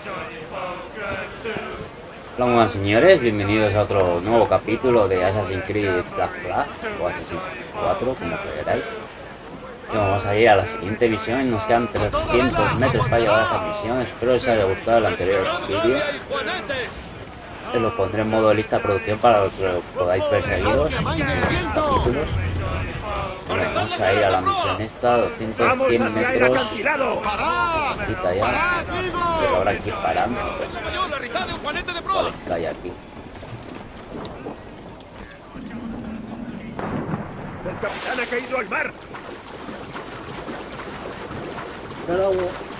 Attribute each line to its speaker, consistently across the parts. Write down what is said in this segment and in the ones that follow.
Speaker 1: Hola, buenas señores, bienvenidos a otro nuevo capítulo de Assassin's Creed Black Flag o Assassin's 4, como queráis. Y vamos a ir a la siguiente misión. Nos quedan 300 metros para llegar a esa misión. Espero os haya gustado el anterior vídeo. Os lo pondré en modo lista de producción para que lo podáis ver seguidos en los capítulos. Bueno, vamos a ir a la misión esta, 200, 100 metros. Quita ya. Pero habrá que ir parando. Vale, cae aquí.
Speaker 2: ¡El capitán ha caído al mar!
Speaker 1: Al agua.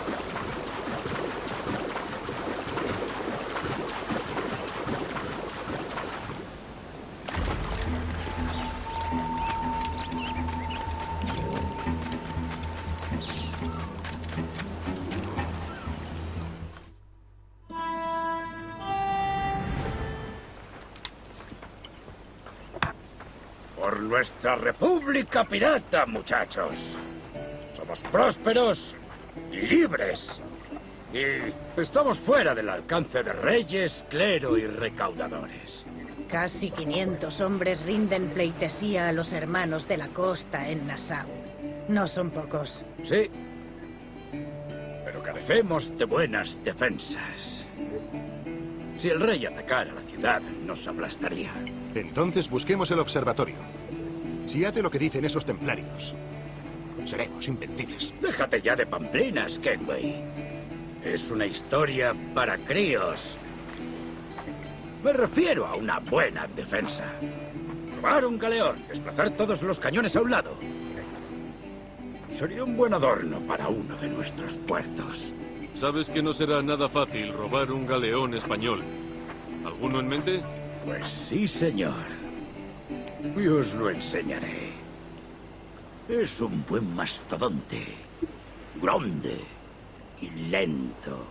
Speaker 2: Por nuestra república pirata, muchachos. Somos prósperos y libres. Y estamos fuera del alcance de reyes, clero y recaudadores.
Speaker 3: Casi 500 hombres rinden pleitesía a los hermanos de la costa en Nassau. No son pocos.
Speaker 2: Sí. Pero carecemos de buenas defensas. Si el rey atacara la ciudad, nos aplastaría.
Speaker 4: Entonces busquemos el observatorio. Si hace lo que dicen esos templarios, seremos invencibles.
Speaker 2: Déjate ya de pamplinas, Kenway. Es una historia para críos. Me refiero a una buena defensa. Robar un galeón, desplazar todos los cañones a un lado. Sería un buen adorno para uno de nuestros puertos.
Speaker 5: Sabes que no será nada fácil robar un galeón español. ¿Alguno en mente?
Speaker 2: Pues sí, señor. Y os lo enseñaré. Es un buen mastodonte. Grande y lento.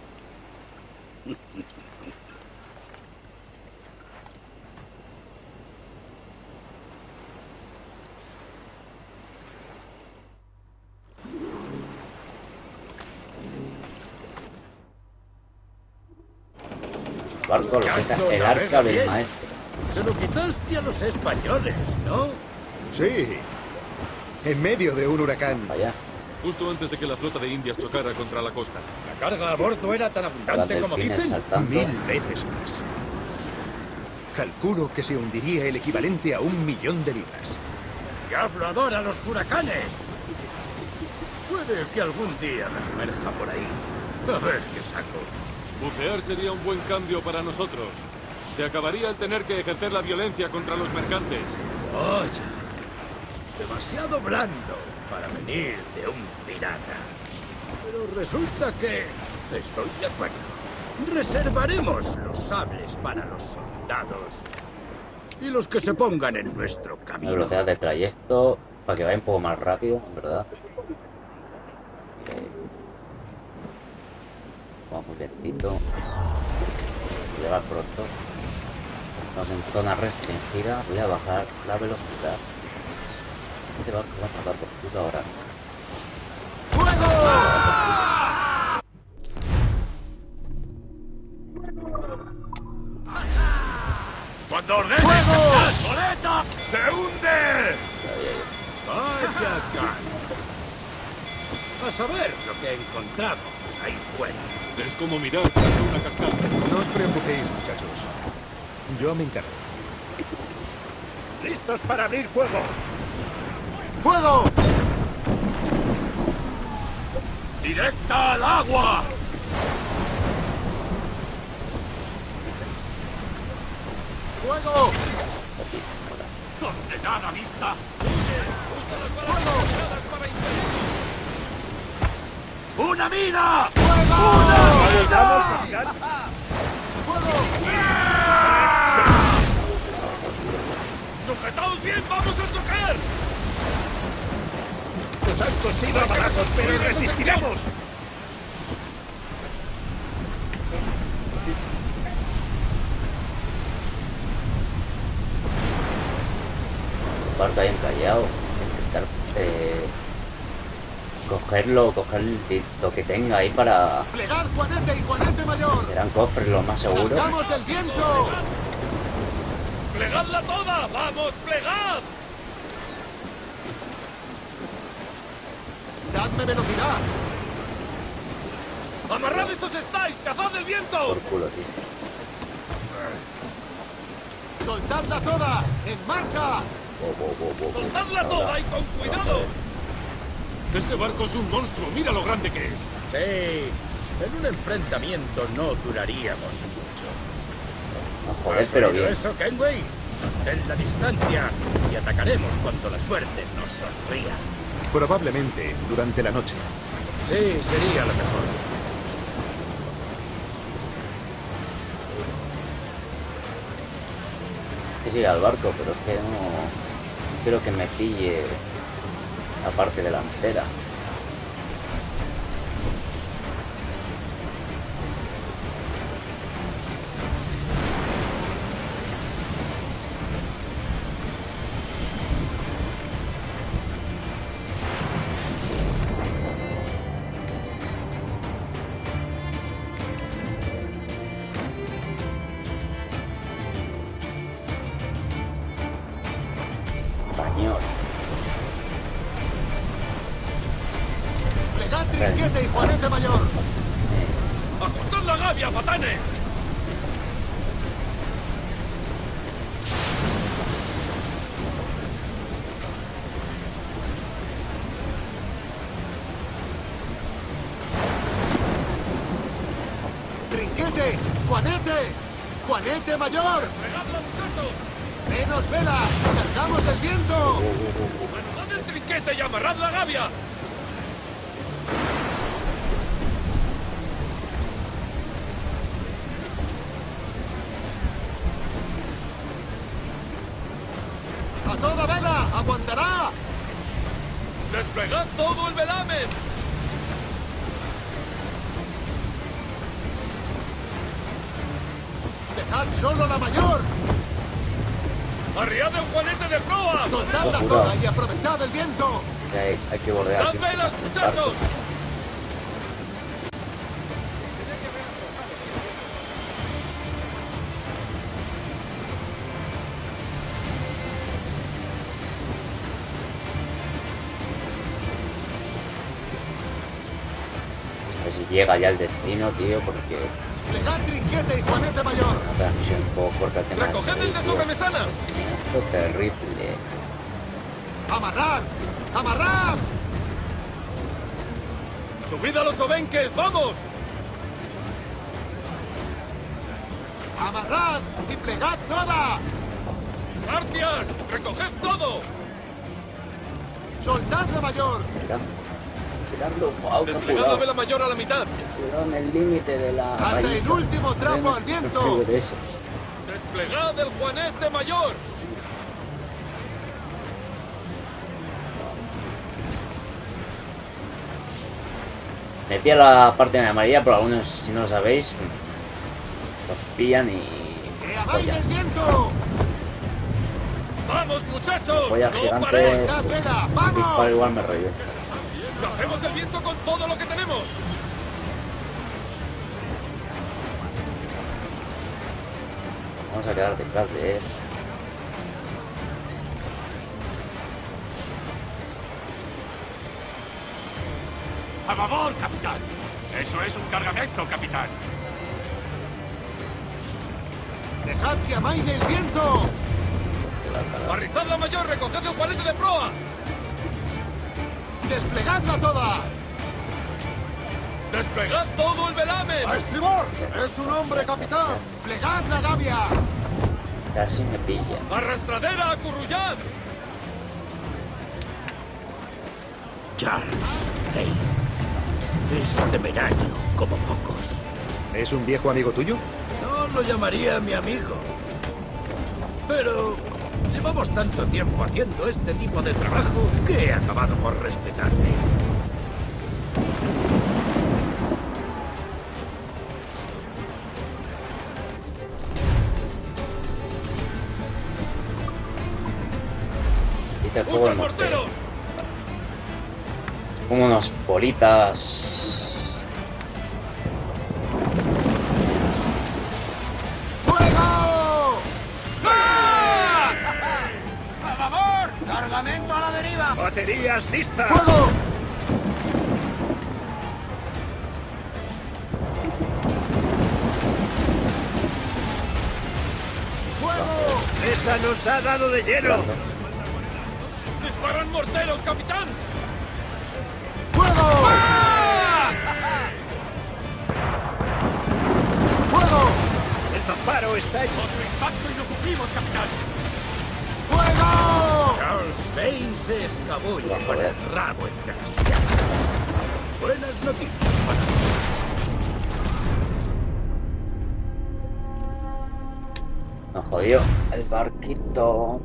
Speaker 1: Barco, lo que es el arca del maestro.
Speaker 2: Se lo quitaste a los españoles, ¿no?
Speaker 4: Sí, en medio de un huracán.
Speaker 1: Vaya.
Speaker 5: Justo antes de que la flota de indias chocara contra la costa.
Speaker 2: ¿La carga a bordo era tan abundante
Speaker 1: Delfines
Speaker 2: como dicen?
Speaker 1: saltando.
Speaker 4: 1000 veces más. Calculo que se hundiría el equivalente a 1.000.000 de libras.
Speaker 2: ¡Diablo adora los huracanes! Puede que algún día me sumerja por ahí. A ver qué saco.
Speaker 5: Bucear sería un buen cambio para nosotros. Se acabaría el tener que ejercer la violencia contra los mercantes.
Speaker 2: Vaya. Demasiado blando para venir de un pirata. Pero resulta que estoy de acuerdo. Reservaremos los sables para los soldados y los que se pongan en nuestro
Speaker 1: La
Speaker 2: camino.
Speaker 1: velocidad de trayecto para que vaya un poco más rápido, en verdad. Vamos muy lentito. Llegar pronto. Estamos en zona restringida. Voy a bajar la velocidad. Este barco va a pasar por puta ahora.
Speaker 2: ¡Cuando ordene! ¡Goleta! ¡Se hunde! ¡Vaya can! A saber lo que encontramos ahí fuera.
Speaker 5: Es como mirar tras una cascada.
Speaker 4: No os preocupéis, muchachos. Yo me encargo.
Speaker 2: ¡Listos para abrir fuego! ¡Fuego! ¡Directa al agua! ¡Fuego! ¡Condenada vista! ¡Fuego! ¡Una mina! ¡Fuego! ¡Una mina! ¡Fuego! ¡Sujetaos bien! ¡Vamos a chocar! ¡Nos han cosido a balazos, pero resistiremos!
Speaker 1: El barco ahí encallado. Intentar coger lo que tenga ahí para...
Speaker 2: ¡Plegar, Juanete y Juanete
Speaker 1: Serán cofres lo más seguro.
Speaker 4: ¡Salgamos del viento!
Speaker 5: ¡Plegadla toda! ¡Vamos, plegad!
Speaker 4: ¡Dadme velocidad!
Speaker 5: ¡Amarrad esos estáis! ¡Cazad el viento!
Speaker 1: Por culo, tío.
Speaker 4: ¡Soltadla toda! ¡En marcha!
Speaker 5: ¡Soltadla toda y con cuidado! Ese barco es un monstruo. Mira lo grande que es.
Speaker 2: Sí, en un enfrentamiento no duraríamos mucho.
Speaker 1: No, joder,
Speaker 2: ¿Has
Speaker 1: pero
Speaker 2: oído
Speaker 1: bien.
Speaker 2: eso, Kenway? En la distancia y atacaremos cuando la suerte nos sonría.
Speaker 4: Probablemente durante la noche.
Speaker 2: Sí, sería lo mejor.
Speaker 1: Que siga al barco, pero es que no quiero que me pille la parte delantera. Español.
Speaker 4: ¡Plegad Trinquete y Juanete Mayor!
Speaker 5: ¡Ajustad la gavia, patanes!
Speaker 4: ¡Trinquete! ¡Juanete! ¡Juanete Mayor!
Speaker 5: ¡Plegadla, muchachos!
Speaker 4: ¡Menos vela! ¡Salgamos del viento!
Speaker 5: ¡Manejad el trinquete y amarrad la gavia!
Speaker 4: ¡A toda vela! ¡Aguantará!
Speaker 5: ¡Desplegad todo el velamen!
Speaker 4: ¡Dejad solo la mayor!
Speaker 5: ¡Arriad el juanete de proa!
Speaker 4: ¡Soltadla
Speaker 1: Ojo,
Speaker 4: toda
Speaker 1: cuidado.
Speaker 4: y aprovechad el viento!
Speaker 1: Que hay que bordear.
Speaker 5: ¡Dad
Speaker 1: tío,
Speaker 5: velas,
Speaker 1: el
Speaker 5: muchachos!
Speaker 1: barco. A ver si llega ya el destino, tío, porque
Speaker 4: ¡Plegad Trinquete y Juanete Mayor!
Speaker 1: una transmisión un poco corta el tema de
Speaker 5: ¡Recoged el de
Speaker 1: servicio.
Speaker 5: sobremesana!
Speaker 1: Esto es terrible.
Speaker 4: ¡Amarrad! ¡Amarrad!
Speaker 5: ¡Subid a los obenques! ¡Vamos!
Speaker 4: ¡Amarrad! ¡Y plegad toda!
Speaker 5: ¡Garcias! ¡Recoged todo!
Speaker 4: ¡Soltad la mayor!
Speaker 1: Mira, mirando, wow, qué
Speaker 5: ¡Desplegad la
Speaker 1: cuidado.
Speaker 5: vela mayor a la mitad!
Speaker 1: Cuidado en el límite de la
Speaker 4: ¡Hasta el
Speaker 1: rayita.
Speaker 4: último trapo al viento!
Speaker 1: De esos.
Speaker 5: ¡Desplegad el juanete mayor!
Speaker 1: Me pilla la parte de amarilla, pero algunos, si no lo sabéis, los pillan y...
Speaker 4: ¡Que amaine el viento!
Speaker 5: ¡Vamos, muchachos!
Speaker 1: Polla
Speaker 5: ¡No
Speaker 1: gigante.
Speaker 5: paréis!
Speaker 4: ¡Soltad vela!
Speaker 1: Disparo
Speaker 4: ¡Vamos!
Speaker 1: igual me rollo.
Speaker 5: ¡Hacemos el viento con todo lo que tenemos!
Speaker 1: Vamos a quedar detrás de él.
Speaker 5: ¡A favor, capitán! ¡Eso es un cargamento, capitán!
Speaker 4: ¡Dejad que amaine el viento!
Speaker 5: ¡Arrizad la mayor! ¡Recoged el juanete de proa!
Speaker 4: ¡Desplegadla toda!
Speaker 5: ¡Desplegad todo el velamen!
Speaker 4: ¡A estribor! ¡Es un hombre, capitán! ¡Plegad la gavia!
Speaker 1: Casi me pilla.
Speaker 5: ¡Arrastradera, acurrullad!
Speaker 2: Charles Rey. Es temerario como pocos.
Speaker 4: ¿Es un viejo amigo tuyo?
Speaker 2: No lo llamaría mi amigo. Pero llevamos tanto tiempo haciendo este tipo de trabajo que he acabado por respetarle.
Speaker 1: Quita el fuego
Speaker 5: ¡Usa
Speaker 1: del mortero.
Speaker 5: morteros!
Speaker 1: Como unos bolitas.
Speaker 2: ¡Baterías listas!
Speaker 4: ¡Fuego! ¡Fuego!
Speaker 2: ¡Esa nos ha dado de lleno!
Speaker 5: ¡Disparan morteros, capitán!
Speaker 4: ¡Fuego! ¡Fuego!
Speaker 2: ¡El mamparo está hecho!
Speaker 5: ¡Otro impacto y lo sufrimos, capitán!
Speaker 4: ¡Fuego!
Speaker 2: Charles Bane se escabulle
Speaker 1: No,
Speaker 2: con
Speaker 1: joder.
Speaker 2: el rabo entre las piernas. Buenas noticias para nosotros.
Speaker 1: Nos jodió el barquito.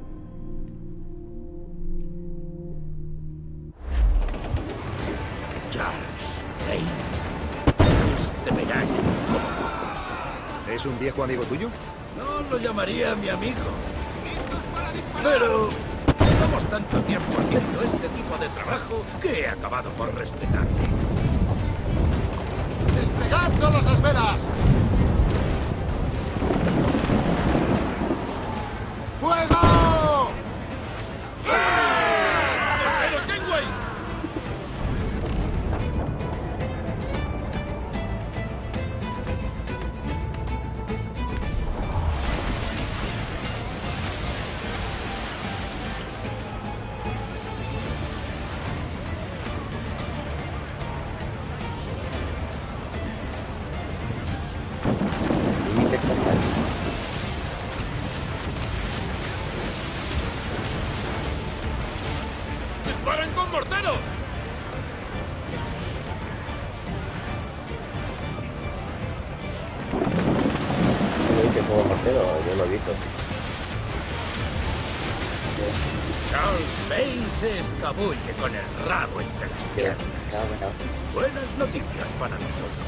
Speaker 2: Charles Bane. Este verano como pocos.
Speaker 4: ¿Es un viejo amigo tuyo?
Speaker 2: No lo llamaría mi amigo. Pero llevamos tanto tiempo haciendo este tipo de trabajo que he acabado por respetarle.
Speaker 4: ¡Despegad todas las velas! ¡Fuego!
Speaker 5: ¡Morteros, Kenway!
Speaker 1: Límite estatal.
Speaker 5: ¡Disparen con morteros!
Speaker 1: Lo dice fuego mortero, yo lo he visto.
Speaker 2: Charles Bane se escabulle con el rabo entre las piernas.
Speaker 1: Cago en la hostia.
Speaker 2: Buenas noticias para nosotros.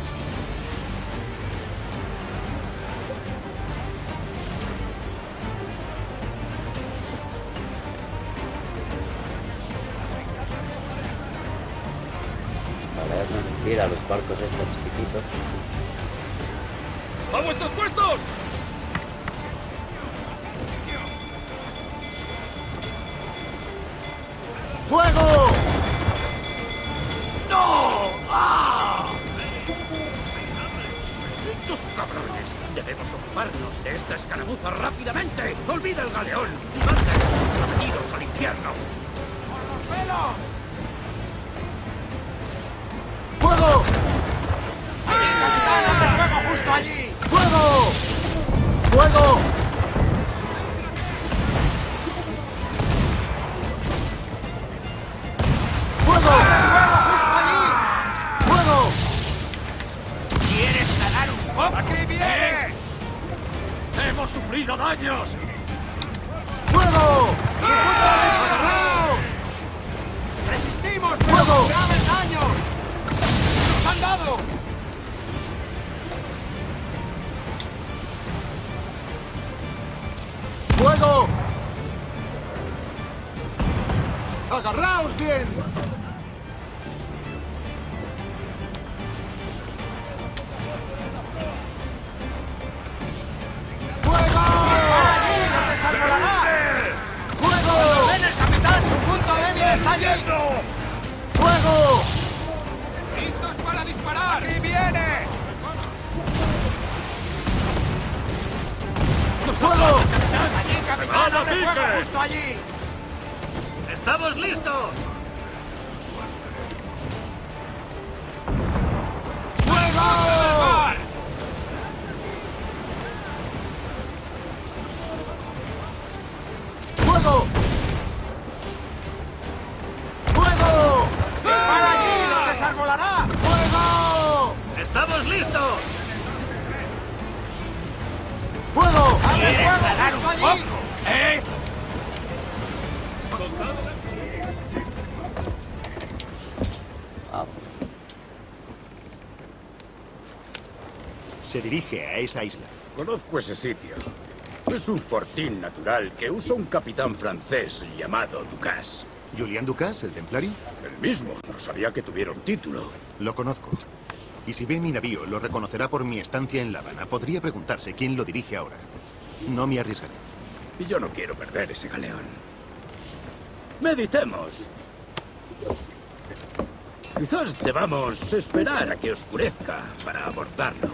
Speaker 1: Vale, es mentira, los barcos estos chiquitos.
Speaker 5: ¡A vuestros puestos!
Speaker 4: ¡Fuego!
Speaker 2: ¡No! ¡Ah! ¡Dichos cabrones! Debemos ocuparnos de esta escaramuza rápidamente. ¡Olvida el galeón! ¡Y manda a esos prometidos al infierno!
Speaker 4: ¡Fuego!
Speaker 2: ¡Capitán, hace fuego justo allí!
Speaker 4: ¡Fuego! ¡Fuego! ¡Fuego! ¡Fuego!
Speaker 2: ¿Quieres ganar un poco? ¡Aquí viene!
Speaker 5: ¡Hemos sufrido daños!
Speaker 4: ¡Fuego! ¡Agarraos!
Speaker 2: ¡Resistimos!
Speaker 4: ¡Fuego!
Speaker 2: ¡Graves daños! ¡Nos han dado!
Speaker 4: ¡Fuego! ¡Agarraos bien! ¡Fuego! ¡Fuego!
Speaker 2: ¡Ven el capitán! ¡Su punto débil está allí!
Speaker 4: ¡Fuego!
Speaker 5: ¡Listos para disparar!
Speaker 2: ¡Aquí viene!
Speaker 4: ¡Fuego!
Speaker 2: ¡Allí, capitán!
Speaker 5: ¡Vamos,
Speaker 2: ¡Hace fuego
Speaker 5: Pique!
Speaker 2: justo allí! ¡Estamos listos!
Speaker 4: ¡Fuego! ¡Fuego! ¡Fuego!
Speaker 2: ¡Dispara allí! ¡Nos desarbolará!
Speaker 4: ¡Fuego!
Speaker 2: ¡Estamos listos!
Speaker 4: ¡Fuego!
Speaker 2: ¿Quieres ganar un poco? ¿Eh?
Speaker 1: Vamos.
Speaker 4: Se dirige a esa isla.
Speaker 2: Conozco ese sitio. Es un fortín natural que usa un capitán francés llamado Ducasse.
Speaker 4: ¿Julián Ducasse, el templario?
Speaker 2: El mismo. No sabía que tuviera un título.
Speaker 4: Lo conozco. Y si ve mi navío, lo reconocerá por mi estancia en La Habana. Podría preguntarse quién lo dirige ahora. No me arriesgaré.
Speaker 2: Y yo no quiero perder ese galeón. Meditemos. Quizás debamos esperar a que oscurezca para abordarlo.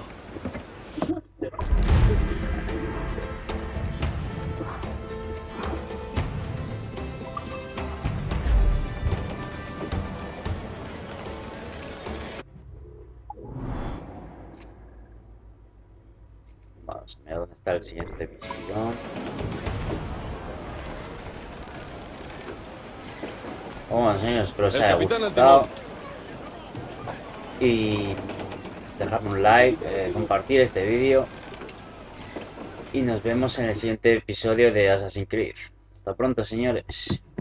Speaker 1: Vamos a ver dónde está el siguiente misión. Bueno, señores, espero os
Speaker 5: El
Speaker 1: haya
Speaker 5: capitán al
Speaker 1: gustado. Y dejadme un like, compartir este vídeo. Y nos vemos en el siguiente episodio de Assassin's Creed. Hasta pronto, señores.